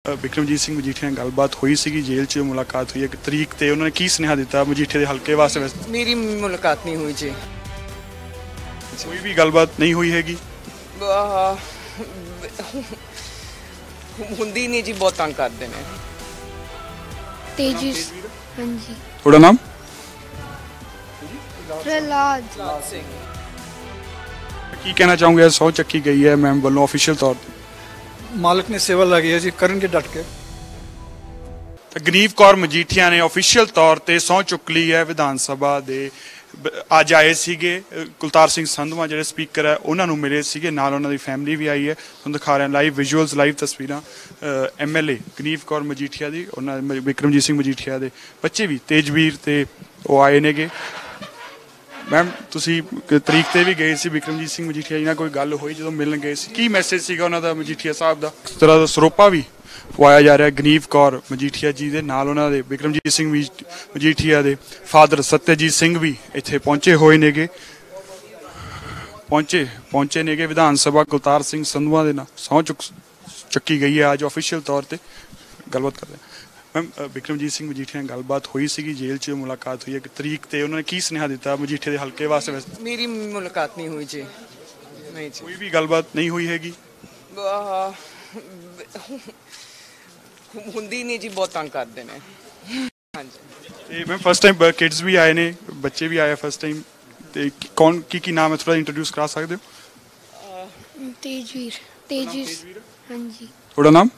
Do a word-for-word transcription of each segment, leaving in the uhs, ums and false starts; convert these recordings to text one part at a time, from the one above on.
बिक्रमजीत सिंह मजीठिया गलबात हुई सी जेल च मुलाकात हुई है तरीक ते उन्होंने की सुनेहा दिता मजीठे के हल्के वास्ते वैसे मेरी मुलाकात नहीं हुई जी कोई भी गलबात नहीं हुई हैगी हुंदी नहीं जी बहुत तंग करते हैं तेजी हाँ जी थोड़ा नाम प्रहलाद सिंह की कहना चाहूँगा सौ चक्की गई है मैम वालों ऑफिशियल तौर पर मालिक ने सेवा लगी है जी करन के डट के गनीव कौर मजीठिया ने ऑफिशियल तौर पर सौं चुक ली है विधान सभा के अज आए सीगे कुलतार सिंह संधवा जो स्पीकर है उन्होंने मिले सीगे नाल उन्होंने फैमिली भी आई है तुम दिखा रहे हैं लाइव विजुअल्स लाइव तस्वीर M L A Ganieve Kaur Majithia की उन्होंने बिक्रमजीत सिंह मजीठिया के बच्चे भी तेजवीर ते वो आए ने गे मैम तुसी तरीक ते भी गए सी बिक्रमजीत सिंह मजीठिया जी नाल कोई गल हुई जो मिलन गए सी की मैसेज सीगा उन्हों का मजीठिया साहब का इस तरह का सरोपा भी पवाया जा रहा है गनीव कौर मजीठिया जी के नाल उन्होंने बिक्रमजीत सिंह मजीठिया के फादर सत्यजीत सिंह भी इत्थे पहुंचे हुए ने गे पहुंचे पहुंचे ने गे विधान सभा कुलतार सिंह संधवा के नाल सौं चुक चुकी गई है अज ऑफिशियल तौर पर गलबात कर रहे हैं मैम बिक्रमजीत सिंह मजीठिया गलबात हुई सी जेल च मुलाकात हुई है तरीक ते उन्होंने की सुनेहा दिता मजीठे के हल्के वास्ते वैसे मेरी मुलाकात नहीं हुई जी नहीं जी कोई भी गलबात नहीं हुई हैगी हुंदी नहीं जी बहुत तंग करते हैं हाँ जी मैम फर्स्ट टाइम किड्स भी आए ने बच्चे भी आए फर्स्ट टाइम ते कौन की की नाम है थोड़ा इंट्रोड्यूस करा सकते हो तेजवीर तेजवीर हाँ जी थोड़ा नाम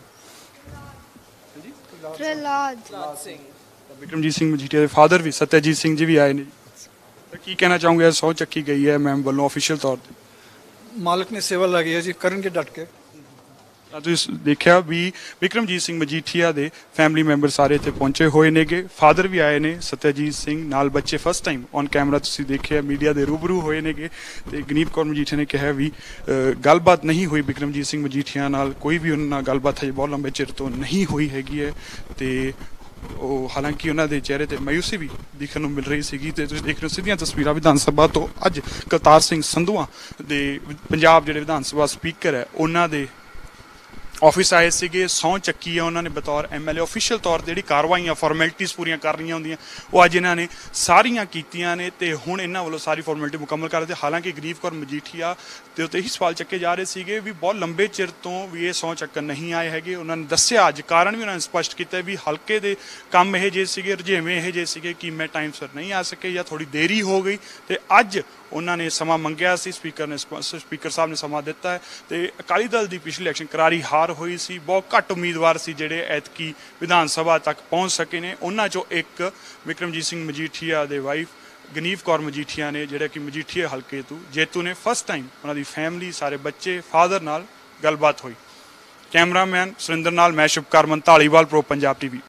प्रहलाद सिंह बिक्रमजीत सिंह मजीठिया के फादर भी सत्यजीत सिंह जी भी आए ने की कहना चाहूँगा सौ चक्की गई है मैम वालों ऑफिशियल तौर पर मालिक ने सेवा लगी है जी करन के डट के देखा भी बिक्रमजीत सिंह मजीठिया के फैमिली मैंबर सारे इतने पहुंचे हुए ने गे फादर भी आए ने सत्यजीत सिंह नाल बच्चे फर्स्ट टाइम ऑन कैमरा तुसीं देखिया मीडिया के रूबरू होए ने गे ते गनीव कौर मजीठिया ने कहा भी गलबात नहीं हुई बिक्रमजीत सिंह मजीठिया नाल कोई भी उन्होंने नाल गलबात है बहुत लंबे चिर तो नहीं हुई हैगी है ते हालांकि उन्होंने चेहरे पर मायूसी भी देखने मिल रही सी देख रहे हो सीधियां तस्वीर विधान सभा तो अज करतार सिंह संधवा के पंजाब जो विधान सभा स्पीकर है उन्होंने ऑफिस आए थे सौं चक्की है उन्होंने बतौर एम एल ए ऑफिशियल तौर पर जी कार्रवाइयां फॉर्मैलिटीज़ पूरी करनियां होंदियां वो अज इन्होंने सारियां कीतियां ने ते हुण इन्हां वालों सारी फॉर्मैलिटी मुकम्मल कर दी हालांकि गनीव कौर मजीठिया के उत्ते ही सवाल चक्के जा रहे थे भी बहुत लंबे चिर तो भी ये सौं चक्कन नहीं आए हैगे उन्होंने दस्सिया अज कारण भी उन्होंने स्पष्ट किया भी हल्के दे काम यह जे सीगे रुझेवें यह जे सीगे कि मैं टाइम सिर नहीं आ सके या थोड़ी देरी हो गई तो अज उन्होंने समा मंगया सी स्पीकर ने स्पीकर साहब ने समा दिता है तो अकाली दल की पिछले इलैक्शन करारी हार हुई सी बहुत घट उम्मीदवार से जोड़े ऐतकी विधान सभा तक पहुँच सके ने उन्होंने चो एक बिक्रमजीत सिंह मजीठिया के वाइफ गनीव कौर मजीठिया ने जोड़ा कि मजीठिया हल्के तो जेतू ने फर्स्ट टाइम उन्होंने फैमिली सारे बच्चे फादर नाल गलबात हुई कैमरामैन सुरिंदर नाल मैं शुभकर मन धालीवाल प्रो पंजाब टीवी।